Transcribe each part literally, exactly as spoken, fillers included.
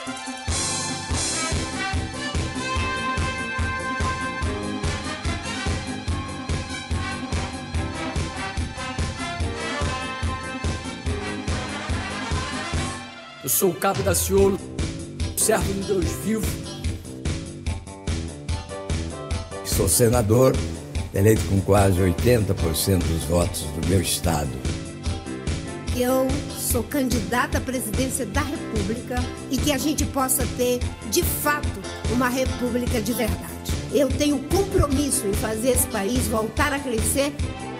Eu sou o Cabo Daciolo, servo de Deus vivo. Sou senador, eleito com quase oitenta por cento dos votos do meu estado. Eu sou candidata à presidência da República e que a gente possa ter, de fato, uma república de verdade. Eu tenho compromisso em fazer esse país voltar a crescer.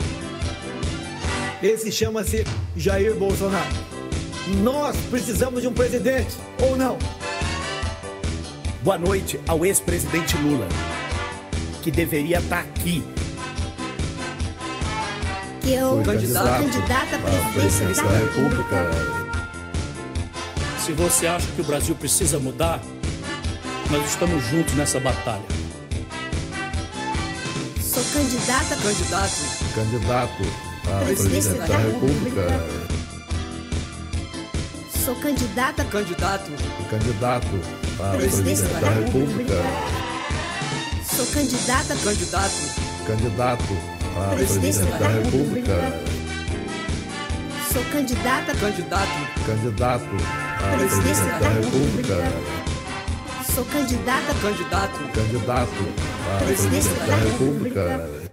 Esse chama-se Jair Bolsonaro. Nós precisamos de um presidente, ou não? Boa noite ao ex-presidente Lula, que deveria estar aqui. Que eu sou candidato candidata à presidência da República. Se você acha que o Brasil precisa mudar, nós estamos juntos nessa batalha. Sou candidata Candidato Candidato à Presidência presidência da da República. Sou candidata Candidato Candidato à Presidência presidência da da República. Sou candidata Candidato Candidato à Presidência presidência da da República. Sou candidata Candidato Candidato à Presidência presidência da da República. Sou candidata Candidato Candidato à Presidência presidência da da República.